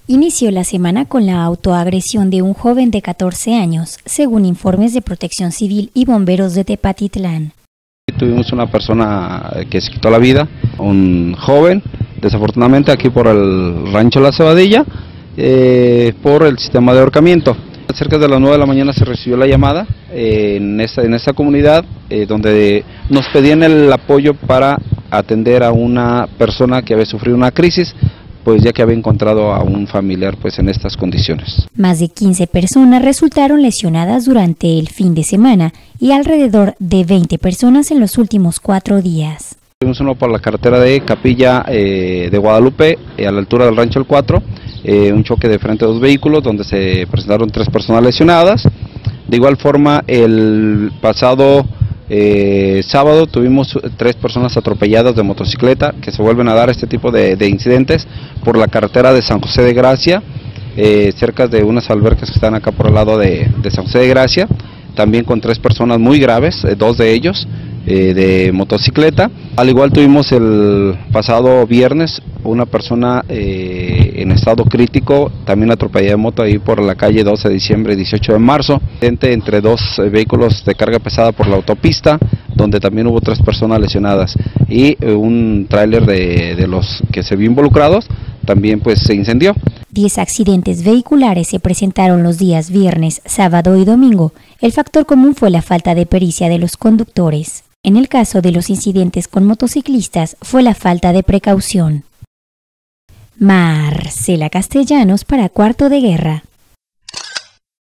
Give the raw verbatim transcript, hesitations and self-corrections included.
Inició la semana con la autoagresión de un joven de catorce años, según informes de Protección Civil y bomberos de Tepatitlán. Tuvimos una persona que se quitó la vida, un joven, desafortunadamente aquí por el rancho La Cebadilla, eh, por el sistema de ahorcamiento. Cerca de las nueve de la mañana se recibió la llamada eh, en, esta, en esta comunidad eh, donde nos pedían el apoyo para atender a una persona que había sufrido una crisis, pues ya que había encontrado a un familiar pues en estas condiciones. Más de quince personas resultaron lesionadas durante el fin de semana y alrededor de veinte personas en los últimos cuatro días. Tuvimos uno por la carretera de Capilla eh, de Guadalupe, eh, a la altura del Rancho El Cuatro, eh, un choque de frente a dos vehículos donde se presentaron tres personas lesionadas. De igual forma, el pasado Eh, sábado tuvimos tres personas atropelladas de motocicleta, que se vuelven a dar este tipo de, de incidentes por la carretera de San José de Gracia, eh, cerca de unas albercas que están acá por el lado de, de San José de Gracia, también con tres personas muy graves, eh, dos de ellos eh, de motocicleta. Al igual tuvimos el pasado viernes una persona eh, en estado crítico, también atropellada de moto ahí por la calle doce de diciembre y dieciocho de marzo, entre dos eh, vehículos de carga pesada por la autopista, donde también hubo tres personas lesionadas, y eh, un tráiler de, de los que se vio involucrados también pues se incendió. Diez accidentes vehiculares se presentaron los días viernes, sábado y domingo. El factor común fue la falta de pericia de los conductores. En el caso de los incidentes con motociclistas fue la falta de precaución. Marcela Castellanos para Cuarto de Guerra.